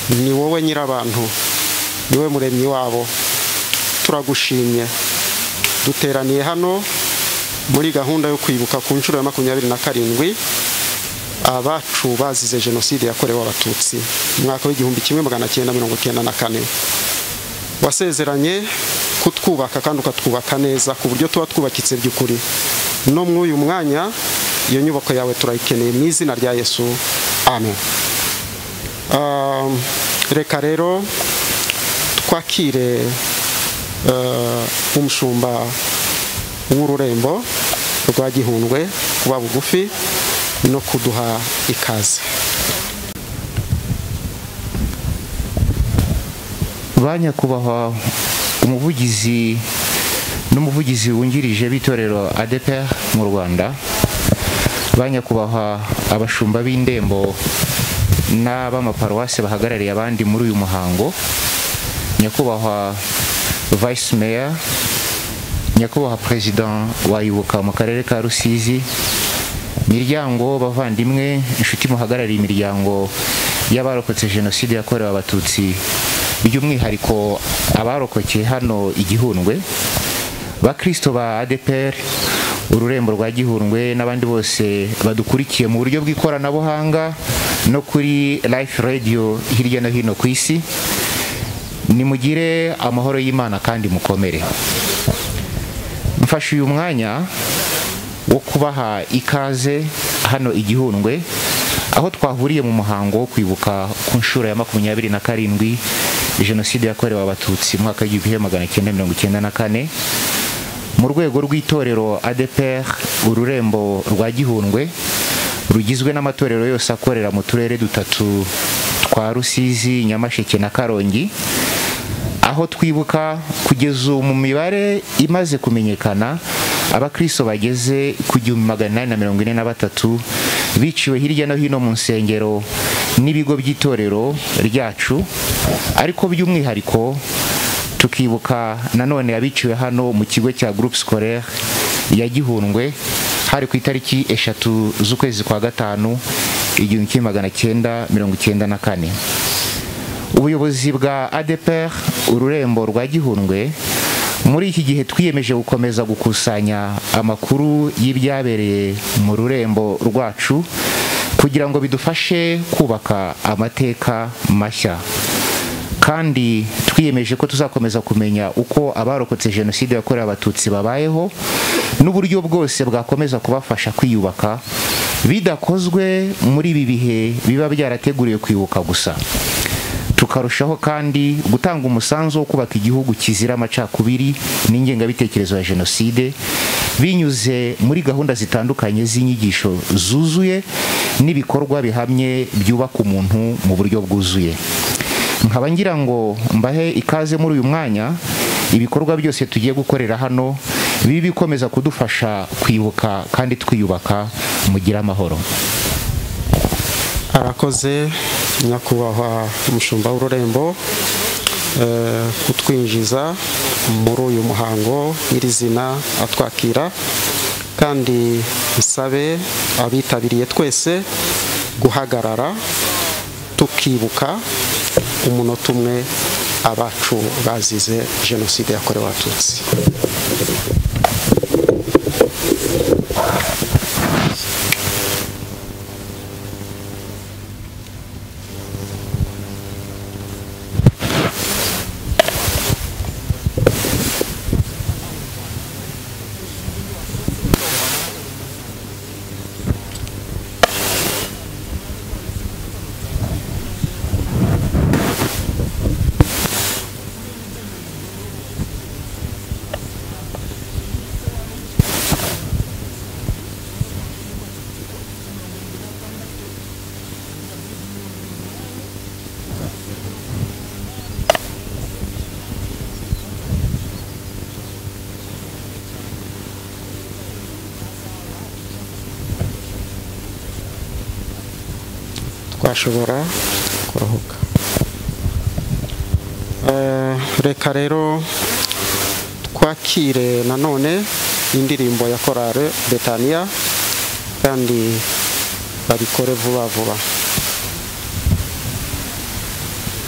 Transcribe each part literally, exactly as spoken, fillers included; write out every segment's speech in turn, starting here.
ni wowe nyirabantu, ni wowe muremyi wabo. Turagushimye, duteraniye hano muri gahunda yo kwibuka ku nshuro ya makumyabiri na karindwi abacu bazize jenoside yakorewe abatutsi mu mwaka w'igihumbi kimwe magana cyenda mirongo cyenda na kane. Wasezeranye kutwubaka kandi ukatwubaka neza ku buryo tuba twubakitse by'ukuri. No muri uyu mwanya iyo nyubako yawe turayikeneye mu izina rya Yesu, amen. Uh, reka rero twakire uh, umushumba w'ururembo rwa Gihundwe kuba bugufi no kuduha ikaze. Banyakubahwa umuvugizi n'umuvugizi wungirije b'itorero A D P R mu Rwanda, banyakubahwa abashumba b'indembo n'abamaparuwase bahagarariye abandi muri uyu muhango, nyakubahwa Vice Mayor, nyakubahwa President wa Ibuka mu karere ka Rusizi, miryango, bavandimwe, inshuti muhagarariye imiryango y'abarokotse jenoside yakorewe abatutsi, by'umwihariko abarokokeye hano Igihundwe, bakristo ba A D P R ururembo rwa Gihundwe n'abandi bose badukurikiye mu buryo bw'ikoranabuhanga no kuri Life Radio hirya no hino ku isi, nimugire amahoro y'Imana kandi mukomere. Mfashe uyu mwanya wo kubaha ikaze hano Igihundwe, aho twahuriye mu muhango wo kwibuka ku nshuro ya makumyabiri na karindwi jenoside yakorewe abatutsi mu mwaka w'igihumbi magana cyenda mirongo cyenda na kane, mu rwego rw'itorero A D P R ururembo rwa Gihundwe rugizwe n'amatorero yose akorera mu turere dutatu twa Rusizi, Nyamasheke na Karongi, aho twibuka kugeza mu mibare imaze kumenyekana abakristo bageze ku gihumbi magana inani na mirongo ine na batatu biciwe hirya no hino mu nsengero n'ibigo by'itorero ryacu, ariko by'umwihariko tukibuka nanone abiciwe hano mu kigo cya Groupe Scolaire ya Gihundwe hari ku itariki eshatu z'ukwezi kwa gatanu igihumbi kimwe magana cyenda mirongo cyenda na kane. Ubuyobozi bwa A D P R ururembo rwa Gihundwe muri iki gihe twiyemeje gukomeza gukusanya amakuru y'ibyabereye mu rurembo rwacu kugira ngo bidufashe kubaka amateka mashya, kandi twiyemeje ko tuzakomeza kumenya uko abarokotse jenoside yakorewe abatutsi babayeho n'uburyo bwose bwakomeza kubafasha kwiyubaka bidakozwe muri ibi bihe biba byarateguriwe kwibuka gusa. Tukarushaho kandi gutanga umusanzu wo kubaka igihugu kizira amacakubiri n'ingengabitekerezo ya jenoside binyuze muri gahunda zitandukanye z'inyigisho zuzuye n'ibikorwa bihamye byubaka umuntu mu buryo bwuzuye. Nkaba ngira ngo mbahe ikaze muri uyu mwanya, ibikorwa byose tugiye gukorera hano bibi bikomeza kudufasha kwibuka kandi twiyubaka. Mugira amahoro. Arakoze nyakubahwa umushumba w'ururembo kutwinjiza muri uyu muhango nyirizina atwakira, kandi bisabe abitabiriye twese guhagarara tukibuka umunota umwe abacu bazize jenoside yakorewe abatutsi. Twashobora kuruhuka. Reka rero twakire nanone indirimbo ya korale Betania, kandi babikore vuba vuba.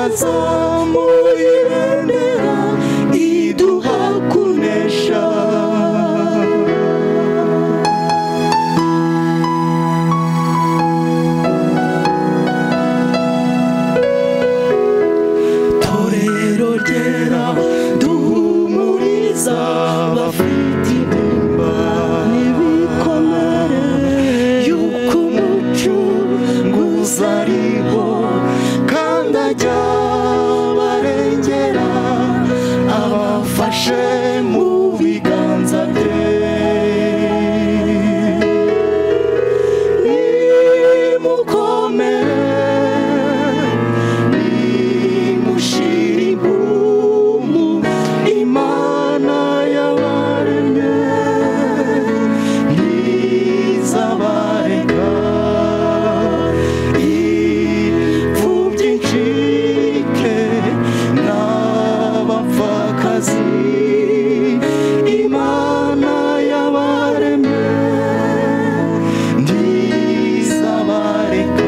yazamuye ibendera iduha kunesha. Torero ryera duhumuriza bafite intimba n'ibikomere yuko umucunguzi ariho kandi ajya barengera abafashe mu biganza bye. Nimukomere nimushire impumu Imana yabaremye ntizabareka. Imfubyi incike n'abapfakazi Imana yabaremye ntizabareka.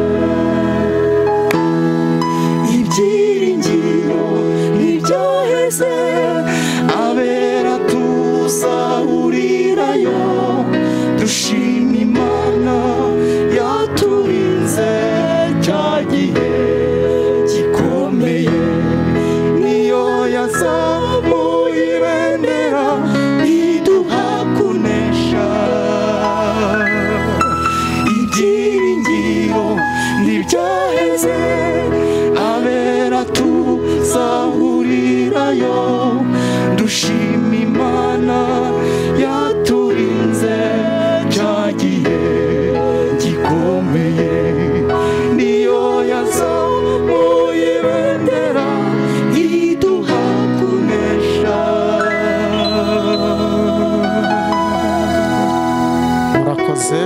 Ibyiringiro ntibyaheze abera tuzahurirayo dushima Imana yaturinze cya gihe gikomeye. Niyo yazamuye ibendera iduha kunesha. Ibyiringiro ntibyaheze abera tuzahurirayo dushima Imana yaturinze cya gihe gikomeye. Niyo yazamuye ibendera iduha kunesha. murakoze.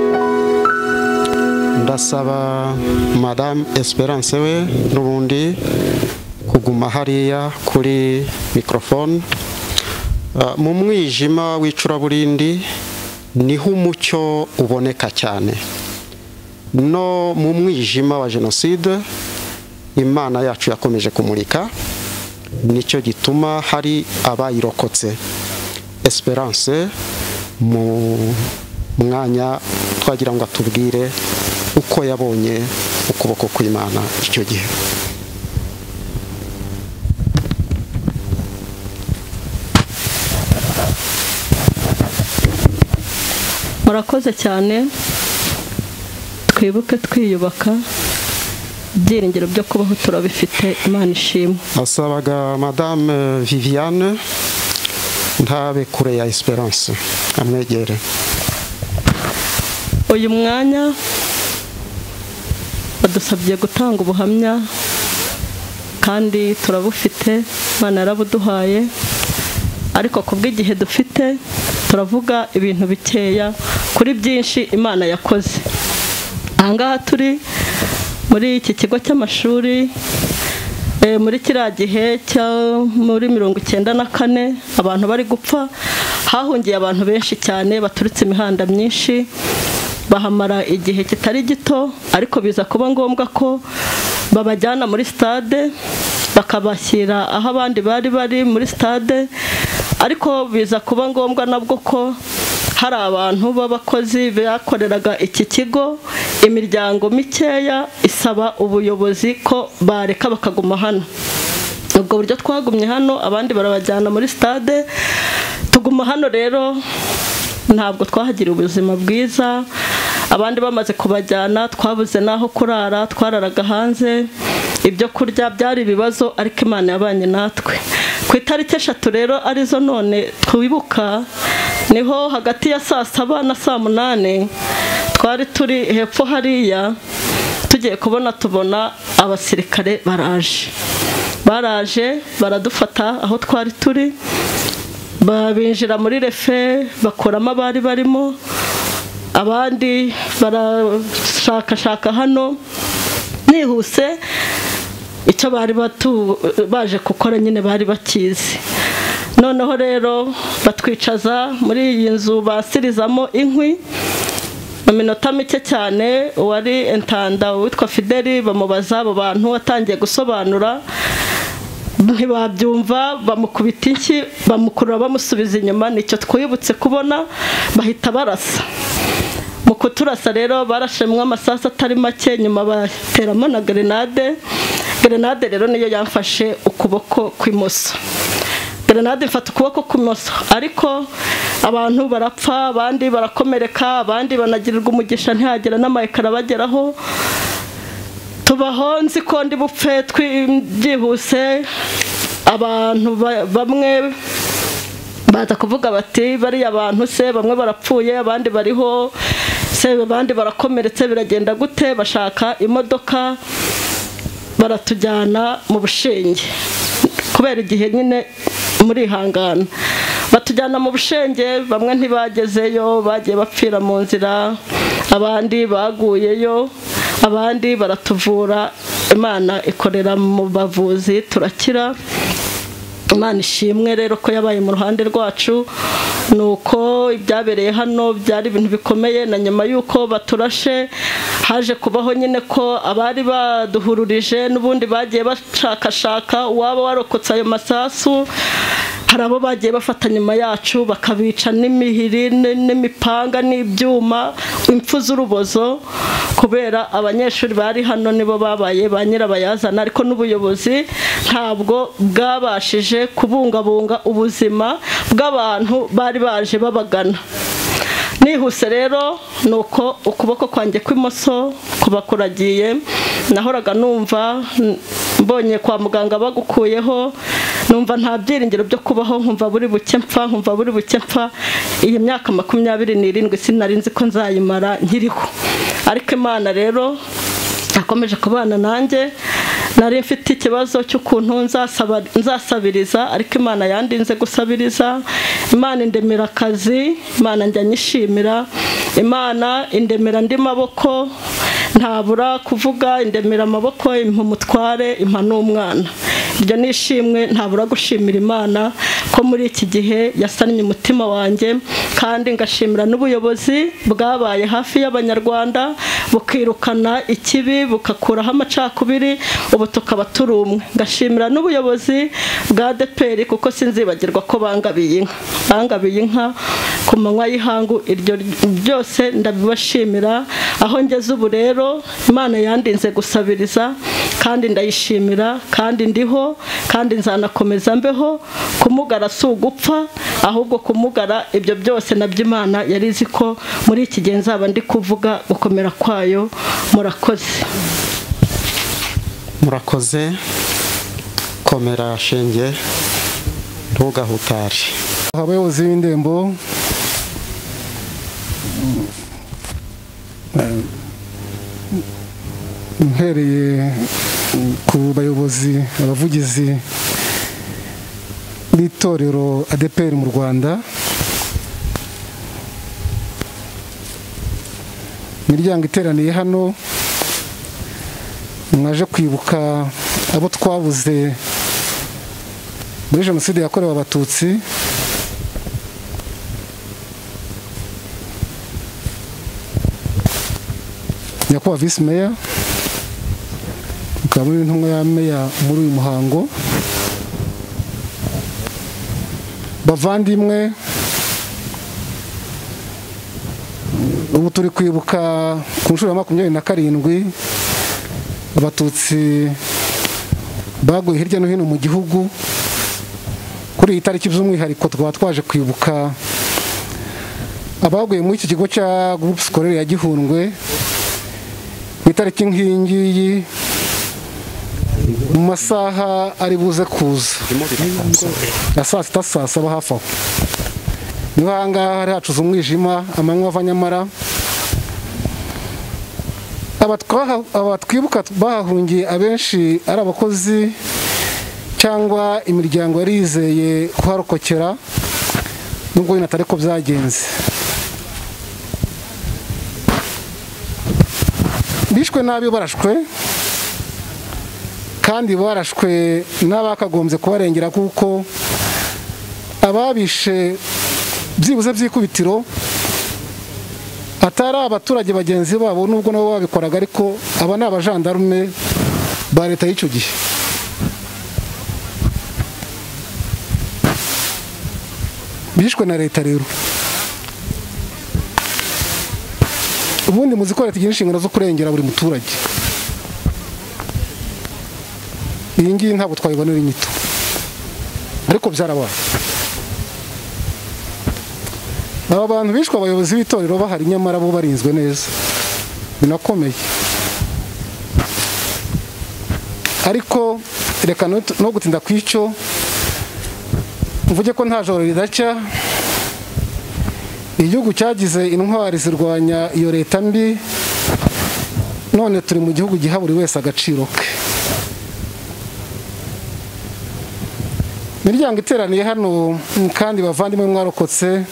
Ndasaba Madame Esperance we n'ubundi kuguma hariya kuri microphone. Uh, mu mwijima w'icuraburindi niho umucyo uboneka cyane. No mu mwijima wa jenoside Imana yacu yakomeje kumurika, nicyo gituma hari abayirokotse. Esperance mu mwanya twagira ngo atubwire uko yabonye ukuboko kw'Imana icyo gihe. murakoze cyane. Twibuke twiyubaka, ibyiringiro byo kubaho turabifite, Imana ishimwe. Asabaga Madame Viviane ntabe kure ya Esperance, amwegere. Uyu mwanya badusabye gutanga ubuhamya kandi turabufite, Imana yarabuduhaye, ariko kubw'igihe dufite turavuga ibintu bikeya kuri byinshi Imana yakoze. Ahangaha turi muri iki kigo cy'amashuri e, muri kiriya gihe cya muri mirongo icyenda na kane abantu bari gupfa, hahungiye abantu benshi cyane baturutse imihanda myinshi, bahamara igihe kitari gito, ariko biza kuba ngombwa ko babajyana muri stade bakabashyira aho abandi bari bari muri stade. Ariko biza kuba ngombwa nabwo ko hari abantu b'abakozi bakoreraga iki kigo, imiryango mikeya isaba ubuyobozi ko bareka bakaguma hano. Ubwo buryo twagumye hano, abandi barabajyana muri stade, tuguma hano. Rero ntabwo twahagira ubuzima bwiza, abandi bamaze kubajyana twabuze naho kurara, twararaga hanze, ibyo kurya byari ibibazo, ariko Imana yabanye natwe. Ku itariki eshatu rero arizo none twibuka, niho hagati ya saa saba na saa munani twari turi hepfo hariya, tugiye kubona tubona abasirikare baraje baraje baradufata aho twari turi, babinjira muri refe bakuramo abari barimo, abandi barashakashaka hano. Nihuse icyo bari batu baje gukora nyine bari bakizi. Noneho rero batwicaza muri iyi nzu basirizamo inkwi, mu minota mike cyane uwari entanda witwa Fideli bamubaza abo bantu atangiye gusobanura ntibabyumva bamukubita inshyi bamukurura bamusubiza inyuma. Nicyo twibutse kubona bahita barasa. Mu kuturasa rero barashemwe amasasu atari make, nyuma bateramo na grenade. Grenade rero niyo yamfashe ukuboko kw'imoso. Grenade ifata ukuboko kw'imoso, ariko abantu barapfa, abandi barakomereka, abandi banagirirwa umugisha ntihagera n'amayekara bageraho. Tubaho nzi ko ndi bupfe byihuse. Abantu bamwe baza kuvuga bati bariya abantu se bamwe barapfuye abandi bariho se abandi barakomeretse biragenda gute? Bashaka imodoka baratujyana mu Bushenge kubera igihe nyine muri hangana. Batujyana mu Bushenge, bamwe ntibagezeyo bagiye bapfira mu nzira, abandi baguyeyo, abandi baratuvura. Imana ikorera mu bavuzi turakira. Imana ishimwe rero ko yabaye mu ruhande rwacu. Nuko ibyabereye hano byari ibintu bikomeye, na nyuma yuko baturashe haje kubaho nyine ko abari baduhururije n'ubundi bagiye bashakashaka uwaba warokotse ayo masasu. Hari abo bagiye bafata nyuma yacu bakabica n'imihiri n'imipanga n'ibyuma, impfu z'urubozo, kubera abanyeshuri bari hano nibo babaye ba nyirabayazana. Ariko n'ubuyobozi ntabwo bwabashije kubungabunga ubuzima bw'abantu bari baje babagana. Nihuse rero nuko ukuboko kwanjye kw'imoso kuba kuragiye. Nahoraga numva mbonye kwa muganga bagukuyeho, numva nta byiringiro byo kubaho, nkumva buri buke mpfa, nkumva buri buke mpfa. Iyi myaka makumyabiri n'irindwi sinari nzi ko nzayimara nkiriho, ariko Imana rero akomeje kubana nanjye. Nari mfite ikibazo cy'ukuntu nzasaba nzasabiriza, ariko Imana yandinze gusabiriza. Imana indemera akazi, Imana njya nyishimira. Imana indemera ndi maboko, ntabura kuvuga, indemera amaboko, impa umutware, impa n'umwana. Ibyo nishimwe ntabura gushimira Imana ko muri iki gihe yasannye umutima wanjye, kandi ngashimira n'ubuyobozi bwabaye hafi y'Abanyarwanda bukirukana ikibi bukakuraho amacakubiri, ubu tukaba turi umwe. Ngashimira n'ubuyobozi bwa A D P R kuko sinzibagirwa ko bangabiye inka bangabiye inka ku manywa y'ihangu. Iryo byose ndabibashimira. Aho ngeze ubu rero Imana yandinze gusabiriza, kandi ndayishimira, kandi ndiho, kandi nzanakomeza mbeho. Kumugara si ugupfa, ahubwo kumugara ibyo byose nabyo Imana yari izi ko muri iki gihe nzaba ndi kuvuga gukomera kwayo. Murakoze. Murakoze. Komera Shenge, ntugahutare. Abayobozi b'indembo, mpereye ku bayobozi abavugizi b'itorero A D P R mu Rwanda, imiryango iteraniye hano, mwaje kwibuka abo twabuze muri Jenoside yakorewe Abatutsi. Nyakubahwa Visi Meya, ukaba muri intumwa ya Meya muri uyu muhango, bavandimwe, ubu turi kwibuka ku nshuro ya makumyabiri na karindwi Abatutsi baguye hirya no hino mu gihugu. Kuri iyi tariki by'umwihariko twaba twaje kwibuka abaguye muri iki kigo cya Groupe Scolaire ya Gihundwe ku itariki nk'iyi ngiyi mu masaha ari buze kuza ya saa sita saa saba hafi aho. Niho aha ngaha hari hacuze umwijima, amanywa ava nyamara. Abatwibuka bahahungiye abenshi ari abakozi cyangwa imiryango yari yizeye kuharokokera, nubwo nyine atari ko byagenze. Bishwe nabi, barashwe, kandi barashwe n'abakagombye kubarengera, kuko ababishe byibuze by'ikubitiro atari abaturage bagenzi babo nubwo nabo babikoraga, ariko aba ni abajandarume ba leta y'icyo gihe. bishwe na leta rero. ubundi muzi ko leta igira inshingano zo kurengera buri muturage. iyi ngiyi ntabwo twayibonera inyito, ariko byarabaye. aba bantu bishwe abayobozi b'itorero bahari, nyamara bo barinzwe neza, binakomeye. ariko reka no gutinda ku icyo mvuge ko nta joro ridacya. igihugu cyagize intwari zirwanya iyo leta mbi, none turi mu gihugu giha buri wese agaciro ke. imiryango iteraniye hano kandi bavandimwe mwarokotse,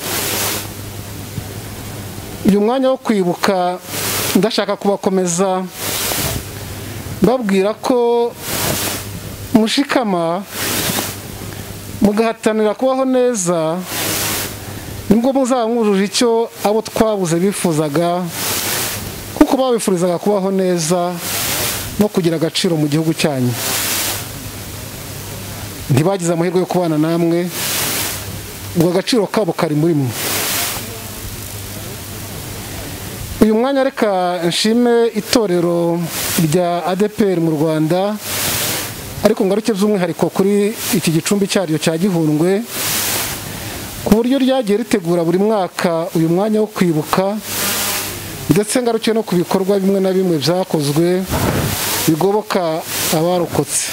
uyu mwanya wo kwibuka ndashaka kubakomeza babwira ko mushikama mugahatanira kubaho neza, nibwo muzaba mwujuje icyo abo twabuze bifuzaga, kuko babifurizaga kubaho neza no kugira agaciro mu gihugu cyanyu. ntibagize amahirwe yo kubana namwe, ubwo agaciro kabo kari muri mwe. uyu mwanya reka nshime itorero rya A D P R mu Rwanda, ariko ngaruke by'umwihariko kuri iki gicumbi cyaryo cya Gihundwe, ku buryo ryagiye ritegura buri mwaka uyu mwanya wo kwibuka, ndetse ngaruke no ku bikorwa bimwe na bimwe byakozwe bigoboka abarokotse.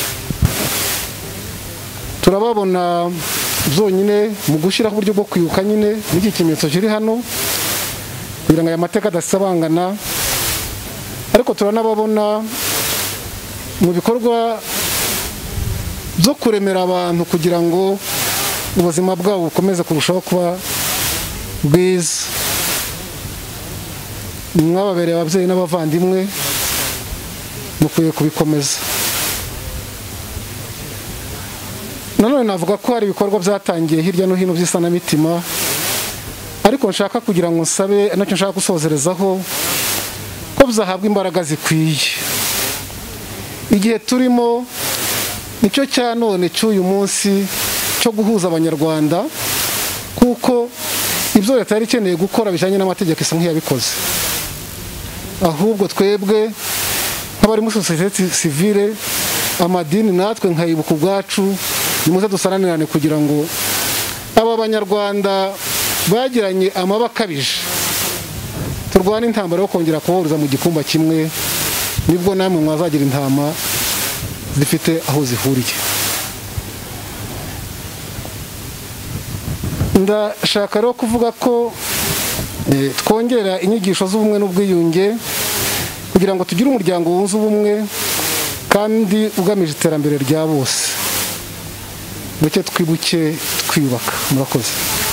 turababona byonyine mu gushyiraho uburyo bwo kwibuka nyine n'iki kimenyetso kiri hano, kugira ngo aya mateka adasabangana, ariko turanababona mu bikorwa byo kuremera abantu kugira ngo ubuzima bwabo bukomeze kurushaho kuba bwiza. mwababereye ababyeyi n'abavandimwe, mukwiye kubikomeza. nanone navuga ko hari ibikorwa byatangiye hirya no hino by'isanamitima, ariko nshaka kugira ngo nsabe, nacyo nshaka gusozerezaho, ko bizahabwa imbaraga zikwiye. igihe turimo nicyo cya none cy'uyu munsi cyo guhuza abanyarwanda, kuko ibyo leta yari ikeneye gukora bijyanye n'amategeko isa nk'iyabikoze. ahubwo twebwe nk'abari muri sosiyete sivile, amadini, natwe nkayibuka ubwacu, nimuze dusaranirane kugira ngo aba banyarwanda bagiranye amaba akabije turwane intambara yo kongera kubohoreza mu gikumba kimwe, nibwo namwe mwazagira intama zifite aho zihuriye. ndashaka rero kuvuga ko twongera inyigisho z'ubumwe n'ubwiyunge kugira ngo tugire umuryango wunze ubumwe kandi ugamije iterambere rya bose. muke twibuke twiyubaka. murakoze.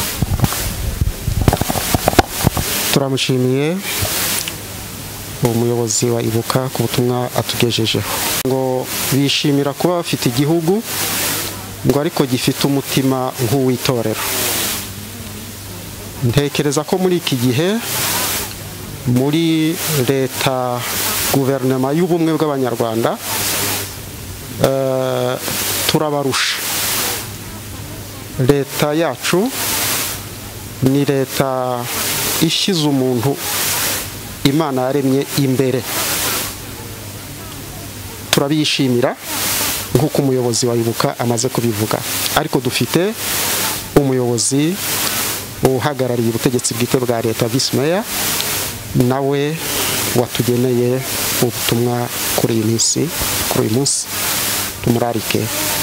turamushimiye umuyobozi wa Ibuka ku butumwa atugejejeho, ngo bishimira kuba bafite igihugu ngo ariko gifite umutima nk'uw'itorero. ntekereza ko muri iki gihe muri leta, guverinoma y'ubumwe bw'abanyarwanda, turabarusha. leta yacu ni leta ishyize umuntu Imana yaremye imbere. turabishimira nk'uko umuyobozi wa Ibuka amaze kubivuga, ariko dufite umuyobozi uhagarariye ubutegetsi bwite bwa leta, Vice Mayor, nawe watugeneye ubutumwa kuri iyi minsi, kuri uyu munsi. tumurarike.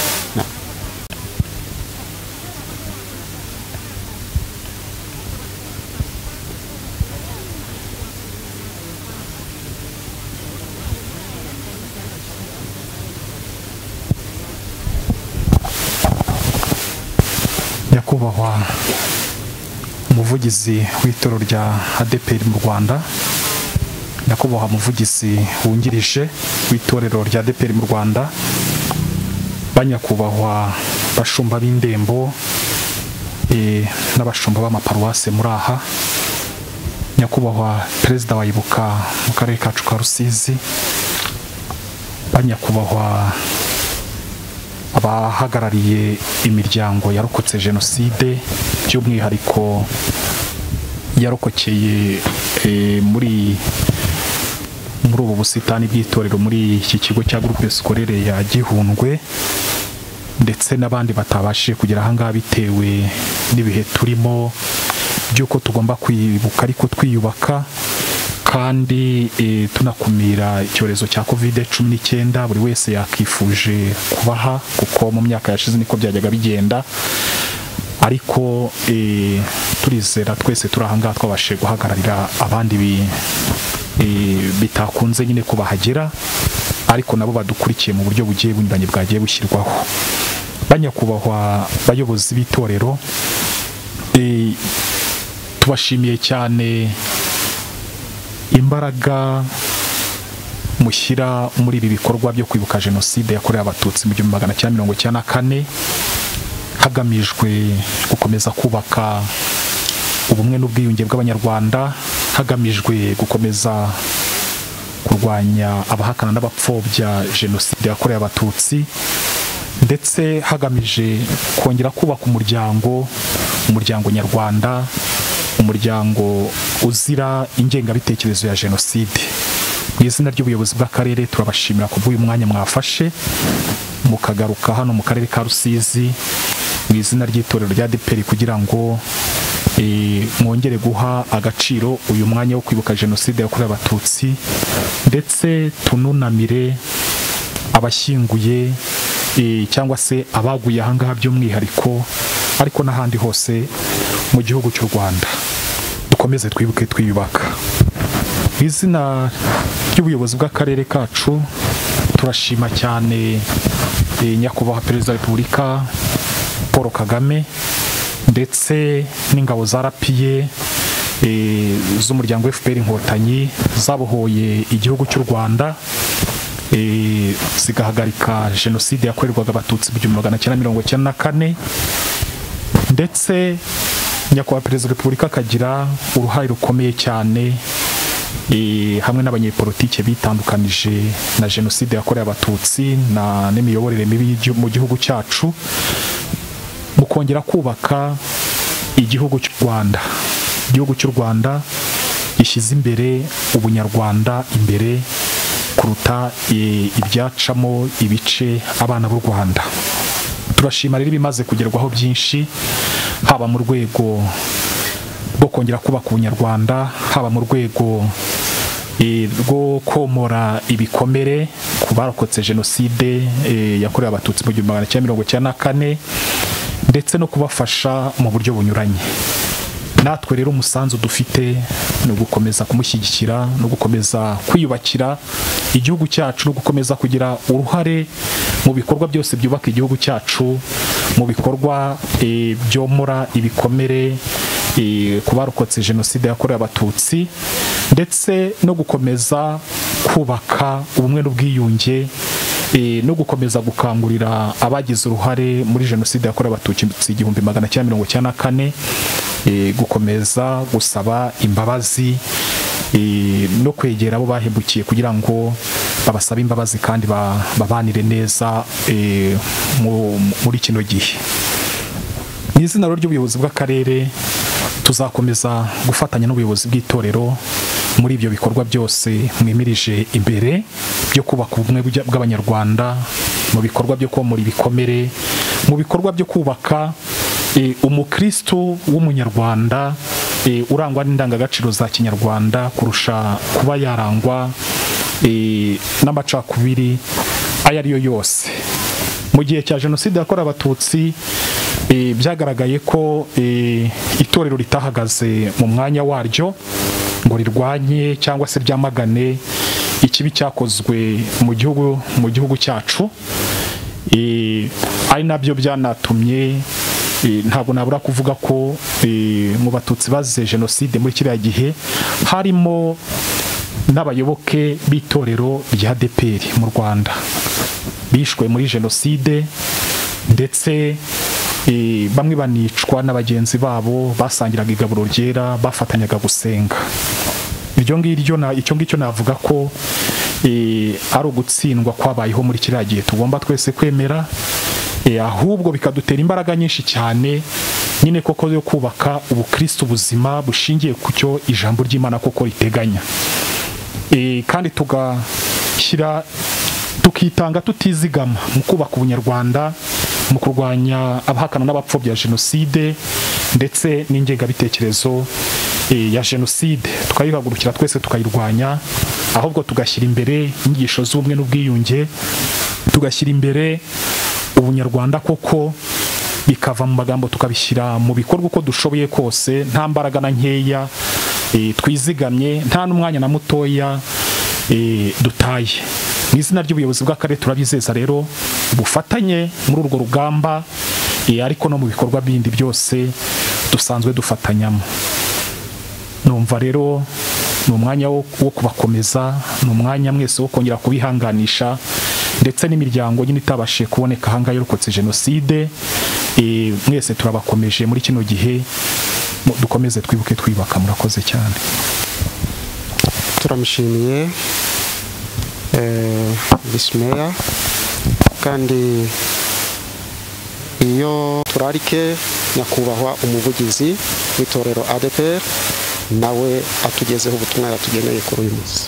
nyakubahwa umuvugizi w'itorero rya A D P R mu Rwanda, nyakubahwa umuvugizi wungirije w'itorero rya A D P R mu Rwanda, banyakubahwa bashumba b'indembo e, n'abashumba b'amaparuwase muri aha, nyakubahwa perezida wa Ibuka mu karere kacu ka Rusizi, banyakubahwa abahagarariye imiryango yarokotse jenoside by'umwihariko yarokokeye e, muri muri ubu busitani bw'itorero muri iki kigo cya groupe scolaire ya Gihundwe, ndetse n'abandi batabashije kugera ahangaha bitewe n'ibihe turimo by'uko tugomba kwibuka ariko twiyubaka kandi e, tunakumira icyorezo cya covid cumi n'icyenda. Buri wese yakifuje kubaha kuko mu myaka yashize niko byajyaga bigenda, ariko e, turizera twese turi ahangaha twabashije guhagararira abandi bi, e, bitakunze nyine kubahagera, ariko nabo badukurikiye mu buryo bugiye bunyuranye bwagiye bushyirwaho. Banyakubahwa bayobozi b'itorero, e, tubashimiye cyane imbaraga mushyira muri ibi bikorwa byo kwibuka jenoside yakorewe abatutsi mu gihumbi magana cyenda mirongo icyenda na kane, hagamijwe gukomeza kubaka ubumwe n'ubwiyunge bw'abanyarwanda, hagamijwe gukomeza kurwanya abahakana n'abapfobya jenoside yakorewe abatutsi, ndetse hagamije kongera kubaka umuryango umuryango nyarwanda, umuryango uzira ingengabitekerezo ya jenoside. Mu izina ry'ubuyobozi bw'akarere turabashimira ku bw'uyu mwanya mwafashe mukagaruka hano mu karere ka Rusizi mu izina ry'itorero rya A D P R kugira ngo e, mwongere guha agaciro uyu mwanya wo kwibuka jenoside yakorewe abatutsi, ndetse tununamire abashyinguye e, cyangwa se abaguye ahangaha by'umwihariko, ariko n'ahandi hose mu gihugu cy'u Rwanda. Dukomeze twibuke twiyubaka. Mu izina ry'ubuyobozi bw'akarere kacu turashima cyane e, nyakubahwa perezida wa Repubulika Paul Kagame ndetse n'ingabo za R P A e, z'umuryango F P R Inkotanyi zabohoye igihugu cy'u Rwanda, e, zigahagarika jenoside yakorerwaga abatutsi mu gihumbi magana cyenda mirongo icyenda na kane, ndetse nyakubahwa perezida wa Repubulika akagira uruhare rukomeye cyane e, hamwe n'abanyepolitike bitandukanije na jenoside yakorewe abatutsi na n'imiyoborere mibi mu gihugu cyacu, mu kongera kubaka igihugu cy'u Rwanda. Igihugu cy'u Rwanda gishyize imbere ubunyarwanda imbere kuruta e, ibyacamo ibice abana b'u Rwanda. Turashima rero ibimaze kugerwaho byinshi, haba mu rwego rwo kongera kubaka ubunyarwanda, haba mu rwego e, rwo komora ibikomere ku barokotse jenoside e, yakorewe abatutsi mu gihumbi magana cyenda mirongo icyenda na kane, ndetse no kubafasha mu buryo bunyuranye. Natwe rero umusanzu dufite no gukomeza kumushyigikira no gukomeza kwiyubakira igihugu cyacu no gukomeza kugira uruhare mu bikorwa byose byubaka igihugu cyacu, mu bikorwa e, byomora ibikomere e, ku barokotse jenoside yakorewe abatutsi, ndetse no gukomeza kubaka ubumwe n'ubwiyunge e, no gukomeza gukangurira abagize uruhare muri jenoside yakorewe abatutsi igihumbi magana cyenda mirongo icyenda na kane e, gukomeza gusaba imbabazi e, no kwegera abo bahemukiye kugira ngo babasabe imbabazi kandi babanire neza e, mu, muri kino gihe. Mu izina ry'ubuyobozi bw'akarere tuzakomeza gufatanya n'ubuyobozi bw'itorero muri ibyo bikorwa byose mwimirije imbere byo kubaka ubumwe bw'abanyarwanda, mu bikorwa byo komora ibikomere, mu bikorwa byo kubaka e, umukristo w'umunyarwanda e, urangwa n'indangagaciro za kinyarwanda kurusha kuba yarangwa e, n'amacakubiri ayo ari yo yose. Mu gihe cya jenoside yakorewe abatutsi e, byagaragaye ko e, itorero ritahagaze mu mwanya waryo ngo rirwanye cyangwa se ryamagane ikibi cyakozwe mu gihugu mu gihugu cyacu, e, ari nabyo byanatumye e, ntabwo nabura kuvuga ko e, mu batutsi bazize jenoside muri kiriya gihe harimo n'abayoboke b'itorero rya A D P R mu Rwanda bishwe muri jenoside, ndetse eh, bamwe banicwa n'abagenzi babo basangiraga igaburo ryera bafatanyaga gusenga. Ibyo ngiryo na icyo ngicyo navuga ko eh, ari ugutsindwa kwabayeho muri kiriya gihe tugomba twese kwemera, eh, ahubwo bikadutera imbaraga nyinshi cyane nyine koko yo kubaka ubukristo buzima bushingiye ku cyo ijambo ry'Imana koko riteganya, eh, kandi tugashyira tukitanga tutizigama mu kubaka ubunyarwanda, mu kurwanya abahakana n'abapfobya jenoside ndetse n'ingengabitekerezo e, ya jenoside, tukayihagurukira twese tukayirwanya, ahubwo tugashyira imbere inyigisho z'ubumwe n'ubwiyunge, tugashyira imbere ubunyarwanda koko, bikava mu magambo tukabishyira mu bikorwa uko dushoboye kose, nta mbaraga na nkeya e, twizigamye, nta n'umwanya na mutoya e, dutaye. Mu izina ry'ubuyobozi bw'akarere turabizeza rero ubufatanye muri urwo rugamba, e, ariko no mu bikorwa bindi byose dusanzwe dufatanyamo. Numva rero ni umwanya wo, wo kubakomeza, ni umwanya mwese wo kongera kubihanganisha, ndetse n'imiryango nyine itabashije kuboneka ahangaha yarokotse jenoside, e, mwese turabakomeje muri kino gihe, dukomeze twibuke twibaka. Murakoze cyane. Turamushimiye Visi Meya, kandi iyo turarike nyakubahwa umuvugizi w'itorero A D P R nawe atugezeho ubutumwa yatugeneye kuri uyu munsi.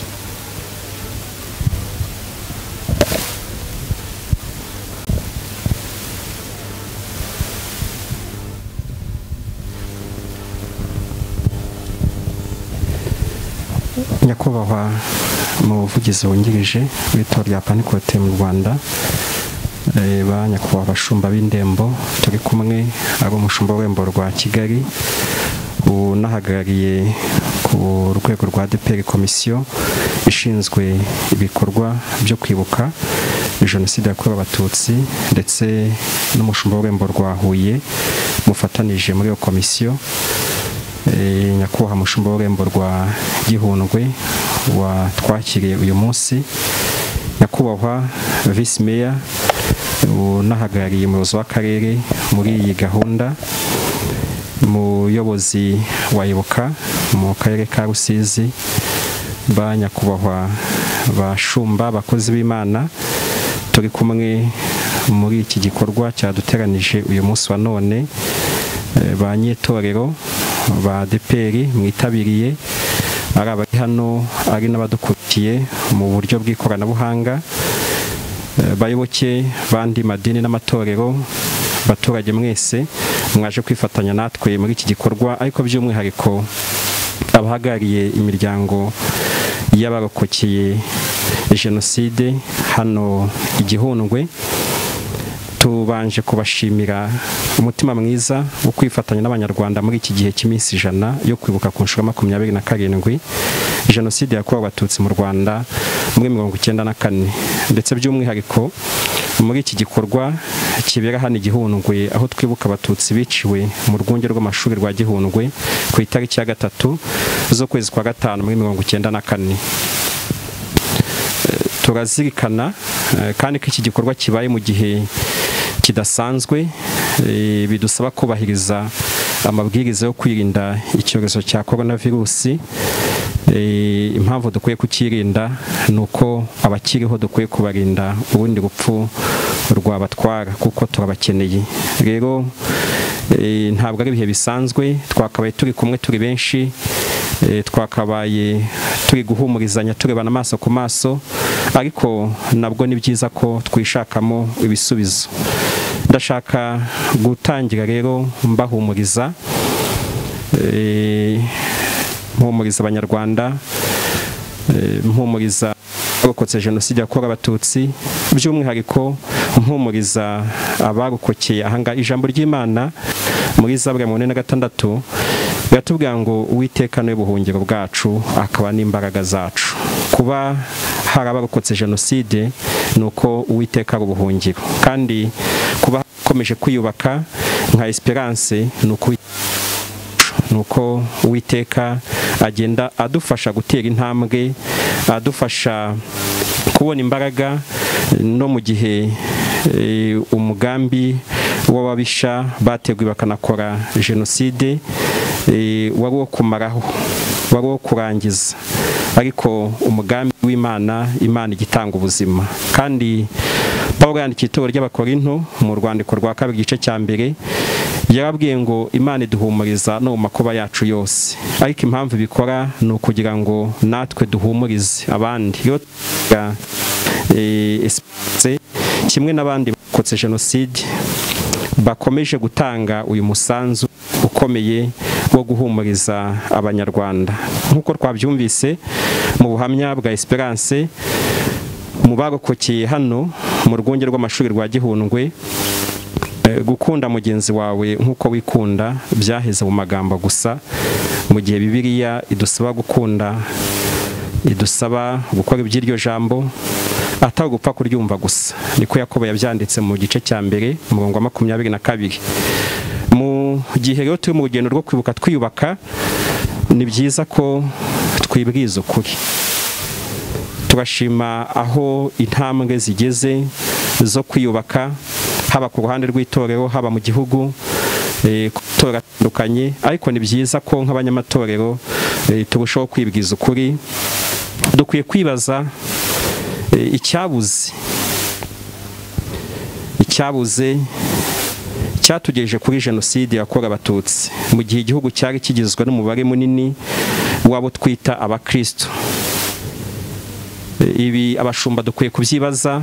Nyakubahwa umuvugizi wungirije w'itorero rya Pantekote mu Rwanda, ba nyakubahwa abashumba b'indembo turi kumwe, ari umushumba w'irembo rwa Kigali unahagarariye ku rwego rwa A D P R komisiyo ishinzwe ibikorwa byo kwibuka jenoside yakorewe abatutsi, ndetse n'umushumba w'irembo rwa Huye mufatanije muri iyo komisiyo, nyakubahwa umushumba w'irembo rwa Gihundwe wa twakiriye uyu munsi, nyakubahwa Visi Meya unahagarariye umuyobozi w'akarere muri iyi gahunda, umuyobozi wa Ibuka mu karere ka Rusizi, ba nyakubahwa bashumba abakozi b'Imana turi kumwe muri iki gikorwa cyaduteranije uyu munsi wa none, ba nyetorero ba A D P R mwitabiriye, ari abari hano ari n'abadukurikiye mu buryo bw'ikoranabuhanga, bayoboke bandi madini n'amatorero, baturage mwese mwaje kwifatanya natwe muri iki gikorwa, ariko by'umwihariko abahagarariye imiryango y'abarokokeye jenoside hano Igihundwe, tubanje kubashimira umutima mwiza wo kwifatanya n'abanyarwanda muri iki gihe cy'iminsi ijana yo kwibuka ku nshuro makumyabiri na karindwi jenoside yakorewe abatutsi mu Rwanda muri mirongo icyenda na kane, ndetse by'umwihariko muri iki gikorwa kibera hano Igihundwe, aho twibuka abatutsi biciwe mu rwunge rw'amashuri rwa Gihundwe ku itariki ya gatatu z'ukwezi kwa gatanu muri mirongo icyenda na kane. Turazirikana kandi ko iki gikorwa kibaye mu gihe kidasanzwe, bidusaba kubahiriza amabwiriza yo kwirinda icyorezo cya coronavirus. Impamvu dukwiye kukirinda ni uko abakiriho dukwiye kubarinda ubundi rupfu rwabatwara, kuko turabakeneye. Rero ntabwo ari ibihe bisanzwe, twakabaye turi kumwe turi benshi, twakabaye turi guhumurizanya turebana amaso ku maso, ariko nabwo ni byiza ko twishakamo ibisubizo. Ndashaka gutangira rero mbahumuriza, mpumuriza abanyarwanda, mpumuriza abarokotse jenoside yakorewe abatutsi, by'umwihariko mpumuriza abarokokeye ahangaha. Ijambo ry'Imana muri Zaburi ya mirongo ine na gatandatu biratubwira ngo Uwiteka niwe buhungiro bwacu akaba n'imbaraga zacu. Kuba hari abarokotse jenoside ni uko Uwiteka ari ubuhungiro, kandi kuba hakomeje kwiyubaka nka Esperance ni uko nuko Uwiteka agenda adufasha gutera intambwe, adufasha kubona imbaraga no mu gihe umugambi w'ababisha bateguye bakanakora jenoside wari wo kumaraho, wari wo kurangiza, ariko umugambi w'Imana, Imana igitanga ubuzima. Kandi Pawulo yandikiye itorero ry'Abakorinto mu rwandiko rwa kabiri igice cya mbere yarabwiye ngo Imana iduhumuriza no mu makuba yacu yose, ariko impamvu bikora ni ukugira ngo natwe duhumurize abandi. Iyo Esperance kimwe n'abandi bakotse jenoside bakomeje gutanga uyu musanzu ukomeye wo guhumuriza abanyarwanda. Nk'uko twabyumvise mu buhamya bwa Esperance mu barokokeye hano mu rwunge rw'amashuri rwa Gihundwe, gukunda mugenzi wawe nk'uko wikunda byaheze mu magambo gusa, mu gihe Bibiliya idusaba gukunda, idusaba gukora iby'iryo jambo atari gupfa kuryumva gusa. Niko Yakobo yabyanditse mu gice cya mbere umurongo wa makumyabiri na kabiri. Mu gihe rero turi mu rugendo rwo kwibuka twiyubaka, ni byiza ko twibwiza ukuri. Turashima aho intambwe zigeze zo kwiyubaka, haba ku ruhande rw'itorero, haba mu gihugu atandukanye, ariko ni byiza ko nk'abanyamatorero turushaho kwibwiza ukuri. Dukwiye kwibaza icyabuze icyabuze cyatugejeje kuri jenoside yakorewe Abatutsi, mu gihe igihugu cyari kigizwe n'umubare munini w'abo twita abakristo. Ibi abashumba dukwiye kubyibaza,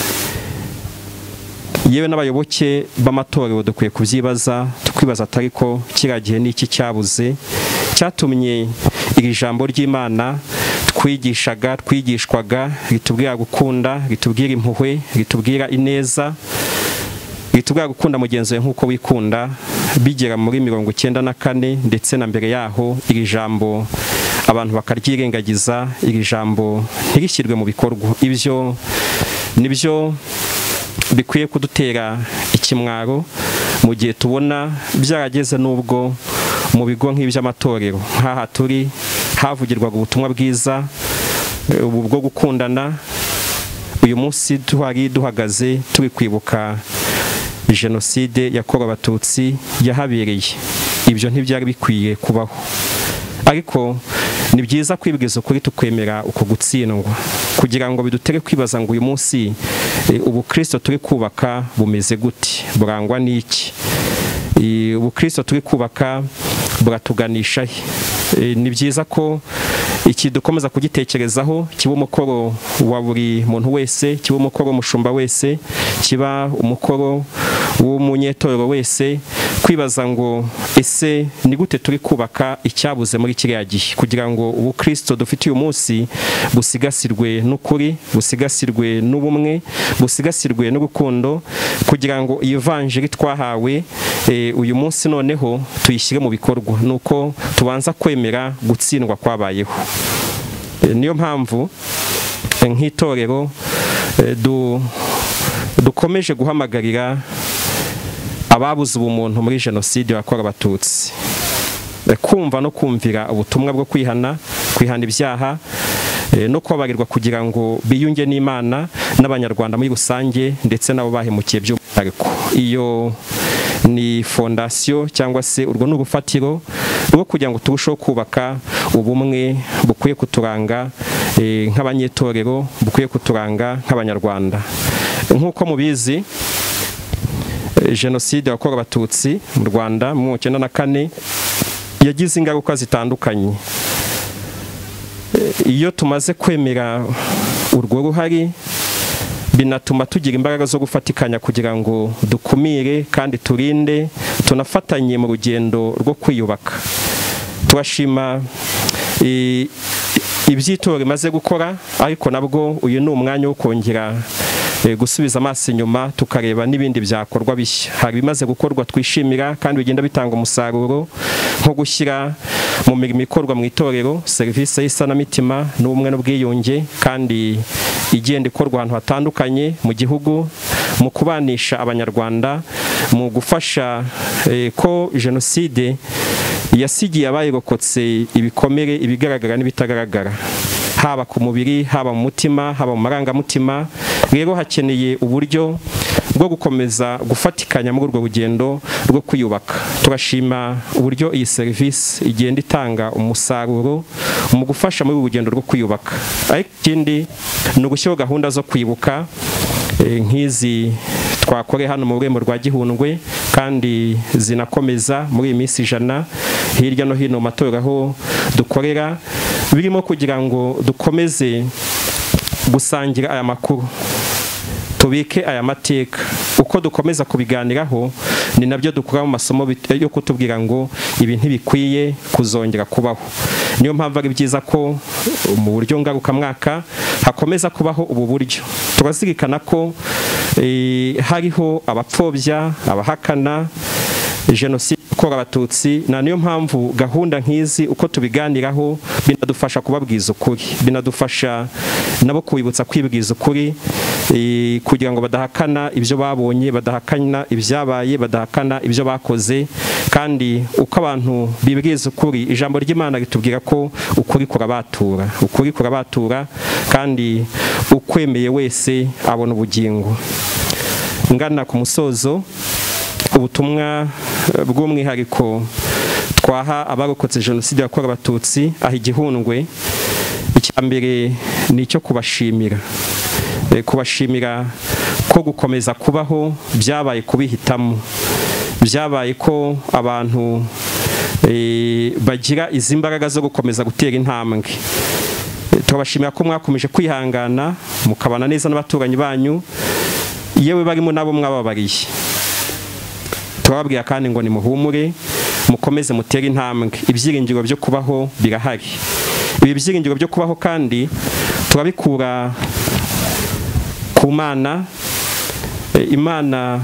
yewe n'abayoboke b'amatorero dukwiye kubyibaza, tukwibaza atari ko kiriya gihe n'iki cyabuze cyatumye iri jambo ry'Imana twigishaga twigishwaga ritubwira gukunda, ritubwira impuhwe, ritubwira ineza, ritubwira gukunda mugenzi wawe nk'uko wikunda, bigera muri mirongo icyenda na kane ndetse na mbere yaho iri jambo abantu bakaryirengagiza, iri jambo ntirishyirwe mu bikorwa. Ibyo nibyo bikwiye kudutera ikimwaro mu gihe tubona byarageze n'ubwo mu bigo nk'iby'amatorero nk'aha turi havugirwaga ubutumwa bwiza ubu bwo gukundana. Uyu munsi tuhari duhagaze turi kwibuka jenoside yakorewe Abatutsi yahabereye. Ibyo ntibyari bikwiye kubaho, ariko ni byiza kwibwiza ukuri tukwemera uko gutsindwa, kugira ngo bidutere kwibaza ngo uyu munsi ubukristo turi kubaka bumeze gute, burangwa n'iki, ubukristo turi kubaka buratuganisha he. Ni byiza ko iki dukomeza kugitekerezaho, kiba umukoro wa buri muntu wese, kiba umukoro w'umushumba wese, kiba umukoro w'umunyetorero wese, kwibaza ngo ese ni gute turi kubaka icyabuze muri kiriya gihe, kugira ngo ubukristo dufite uyu munsi busigasirwe n'ukuri, busigasirwe n'ubumwe, busigasirwe n'urukundo, kugira ngo iyi vanjiri twahawe e, uyu munsi noneho tuyishyire mu bikorwa. Nuko tubanza kwemera gutsindwa kwabayeho. E, niyo mpamvu e, nk'itorero e, du, dukomeje guhamagarira ababuze ubumuntu muri jenoside yakorewe Abatutsi kumva no kumvira ubutumwa bwo kwihana, kwihana ibyaha no kubabarirwa, kugira ngo biyunge n'Imana n'abanyarwanda muri rusange ndetse nabo bahemukiye by'umwihariko. Iyo ni fondasiyo cyangwa se urwo ni urufatiro rwo kugira ngo turusheho kubaka ubumwe bukwiye kuturanga nk'abanyetorero, bukwiye kuturanga nk'abanyarwanda. Nk'uko mubizi, jenoside yakorewe Abatutsi mu Rwanda mu icyenda na kane yagize ingaruka zitandukanye. Iyo tumaze kwemera urwo ruhari, binatuma tugira imbaraga zo gufatikanya kugira ngo dukumire kandi turinde, tunafatanye mu rugendo rwo kwiyubaka. Turashima iby'itorero rimaze gukora, ariko nabwo uyu ni umwanya wo kongera gusubiza amaso inyuma tukareba n'ibindi byakorwa bishya. Hari bimaze gukorwa twishimira kandi bigenda bitanga umusaruro, nko gushyira mu mirimo ikorwa mu itorero serivisi y'isanamitima n'ubumwe n'ubwiyunge, kandi igenda ikorwa ahantu hatandukanye mu gihugu, mu kubanisha abanyarwanda, mu gufasha eh, ko jenoside yasigiye abayirokotse ibikomere, ibigaragara n'ibitagaragara, haba ku mubiri, haba mu mutima, haba mu marangamutima. Rero hakeneye uburyo bwo gukomeza gufatikanya muri urwo rugendo rwo kwiyubaka. Turashima uburyo iyi serivisi igenda itanga umusaruro mu gufasha muri urugendo rwo kwiyubaka. Ariko ikindi ni ugushyiraho gahunda zo kwibuka nk'izi twakore hano mu rurembo rwa Gihundwe, kandi zinakomeza muri iyi minsi ijana hirya no hino mu matorero aho dukorera, birimo kugira ngo dukomeze gusangira aya makuru, tubike aya mateka. Uko dukomeza kubiganiraho ni nabyo dukura mu masomo yo kutubwira ngo ibi ntibikwiye kuzongera kubaho. Niyo mpamvu ari byiza ko mu buryo ngarukamwaka hakomeza kubaho ubu buryo. Turazirikana ko e, hariho abapfobya, abahakana jenoside yakorewe abatutsi, na niyo mpamvu gahunda nk'izi uko tubiganiraho binadufasha kubabwiza ukuri, binadufasha nabo kwibutsa kwibwiza ukuri, e, kugira ngo badahakana ibyo babonye, badahakana ibyabaye, badahakana ibyo bakoze. Kandi uko abantu bibwiza ukuri, ijambo ry'Imana ritubwira ko ukuri kurabatura, ukuri kurabatura, kandi ukwemeye wese abona ubugingo. Ngana ku musozo, ubutumwa bw'umwihariko twaha abarokotse jenoside yakorewe abatutsi aha Igihundwe, icya mbere ni icyo kubashimira, kubashimira ko gukomeza kubaho byabaye kubihitamo, byabaye ko abantu bagira izi mbaraga zo gukomeza gutera intambwe. Turabashimira ko mwakomeje kwihangana mukabana neza n'abaturanyi banyu, yewe barimo nabo mwababariye. Turababwira kandi ngo nimuhumure, mukomeze mutere intambwe, ibyiringiro byo kubaho birahari. Ibi byiringiro byo kubaho kandi turabikura ku Mana. Imana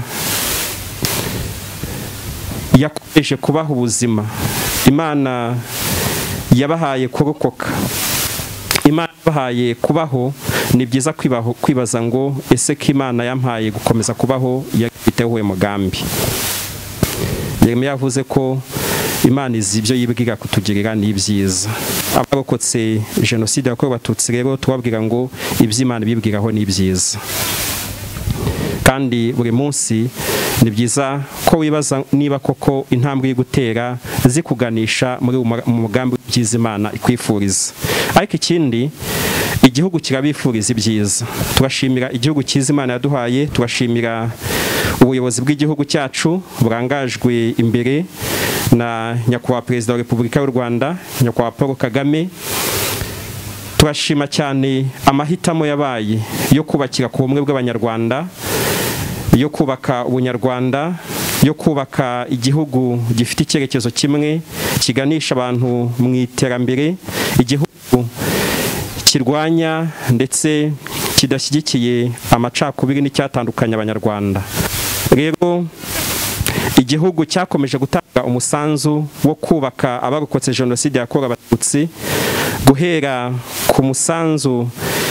yakomeje kubaho ubuzima, Imana yabahaye kurokoka, Imana yabahaye kubaho. Ni byiza kwibaho kwibaza ngo ese ko Imana yampaye gukomeza kubaho yafiteho umugambi. Yeremiya yavuze ko Imana izi ibyo yibwira kutugirira ni byiza. Abarokotse jenoside yakorewe abatutsi rero tubabwira ngo iby'Imana bibwiraho ni byiza, kandi buri munsi ni byiza ko wibaza niba koko intambwe yo gutera zikuganisha muri mu mugambi w'Imana ikwifuriza. Ariko ikindi, igihugu kirabifuriza ibyiza. Turashimira igihugu cyiza Imana yaduhaye, turashimira ubuyobozi bw'igihugu cyacu burangajwe imbere na nyakubahwa Perezida wa Repubulika y'u Rwanda, nyakubahwa Paul Kagame. Turashima cyane amahitamo yabaye yo kubakira ku bumwe bw'Abanyarwanda, yo kubaka ubunyarwanda, yo kubaka igihugu gifite icyerekezo kimwe kiganisha abantu mu iterambere, igihugu kirwanya ndetse kidashyigikiye amacakubiri n'icyatandukanya Abanyarwanda. Rero igihugu cyakomeje gutanga umusanzu wo kubaka abarokotse jenoside yakorewe abatutsi, guhera ku musanzu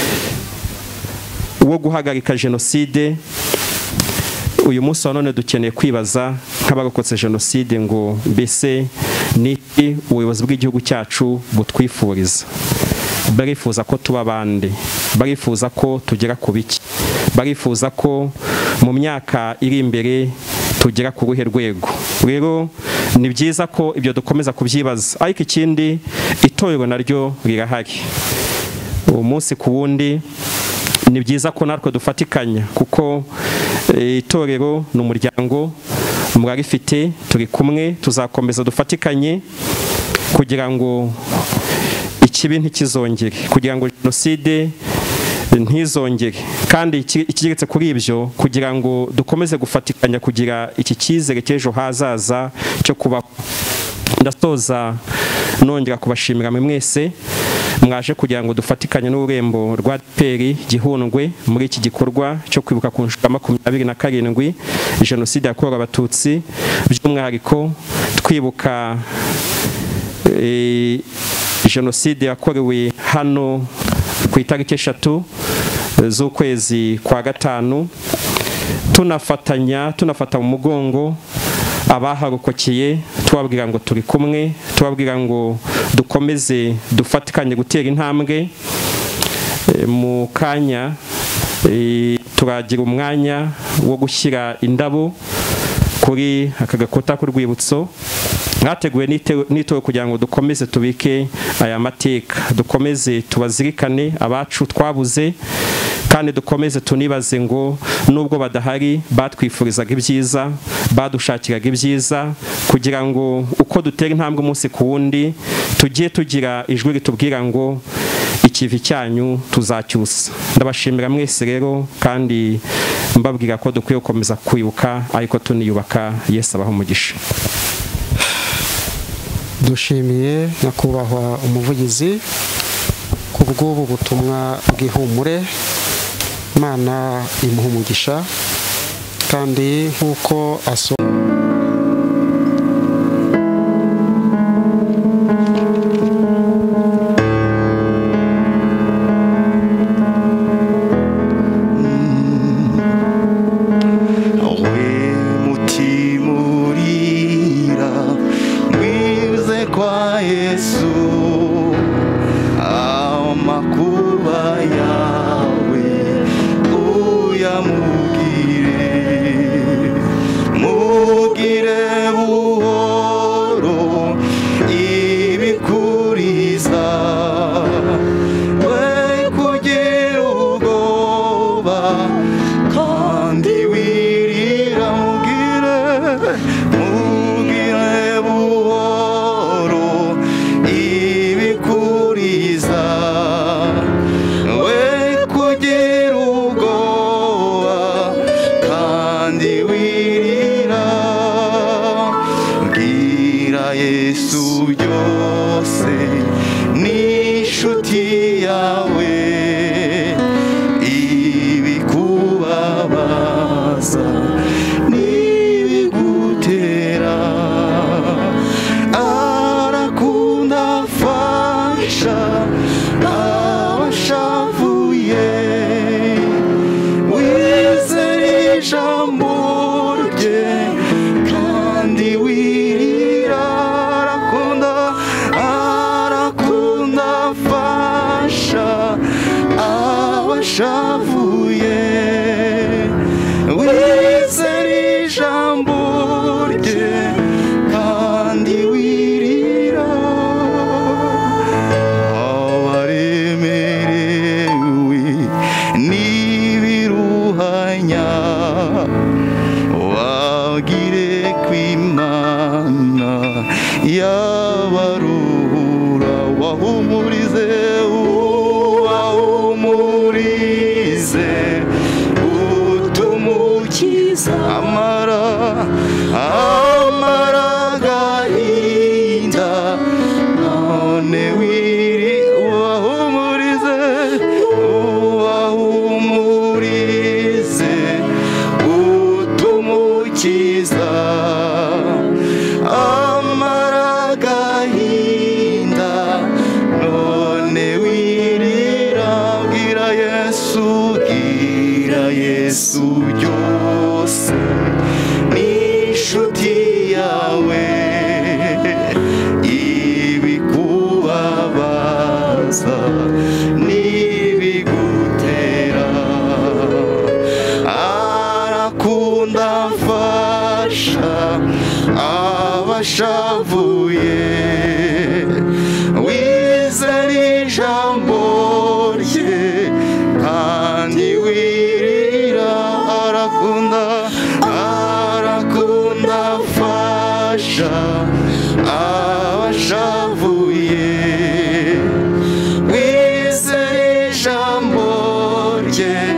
wo guhagarika jenoside. Uyu munsi wa none dukeneye kwibaza nk'abarokotse jenoside ngo mbese ni ubuyobozi bw'igihugu cyacu butwifuriza. Barifuza ko tuba bande, barifuza ko tugera ku biki, barifuza ko mu myaka iri imbere tugera ku ruhe rwego. Rero ni byiza ko ibyo dukomeza kubyibaza. Ariko ikindi, itorero naryo rirahari uwo munsi ku wundi. Ni byiza ko natwe dufatikanya, kuko itorero ni umuryango murarifite, turi kumwe, tuzakomeza dufatikanye kugira ngo ikibi ntikizongere, kugira ngo jenoside ntizongere. Kandi ikigeretse kuri ibyo, kugira ngo dukomeze gufatikanya kugira iki cyizere cy'ejo hazaza cyo kubaho. Ndasoza nongera kubashimira mwe mwese mwaje kugira ngo dufatikanye n'ururembo rwa A D P R Gihundwe muri iki gikorwa cyo kwibuka ku nshuro makumyabiri na karindwi jenoside yakorewe abatutsi, by'umwihariko twibuka e, jenoside yakorewe hano ku itariki eshatu z'ukwezi kwa gatanu, tunafatanya tunafata mu mugongo abaharokokeye, tubabwira ngo turi kumwe, tubabwira ngo dukomeze dufatikanye gutera intambwe. E, mu kanya e, turagira umwanya wo gushyira indabo kuri aka gakota k'urwibutso mwateguwe n'itoro kugira ngo dukomeze tubike aya mateka, dukomeze tubazirikane abacu twabuze, kandi dukomeze tunibaze ngo nubwo badahari batwifurizaga ibyiza, badushakiraga ibyiza, kugira ngo uko dutera intambwe umunsi ku wundi tugiye tugira ijwi ritubwira ngo ikivi cyanyu tuzacyusa. Ndabashimira mwese rero, kandi mbabwira ko dukwiye gukomeza kwibuka ariko tuniyubaka. Yesu abaho umugisha. Dushimiye nyakubahwa umuvugizi ku bw'ubu butumwa bw'ihumure. Imana imuha umugisha, kandi nk'uko aso Yeah.